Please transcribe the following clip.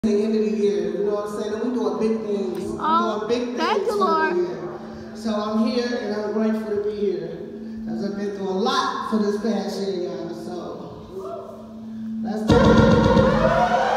the end of the year, you know what I'm saying? And we doing big things. Oh, big things thank you, Lord. So I'm here and I'm grateful to be here. Because I've been through a lot for this past year, y'all. So let's do it.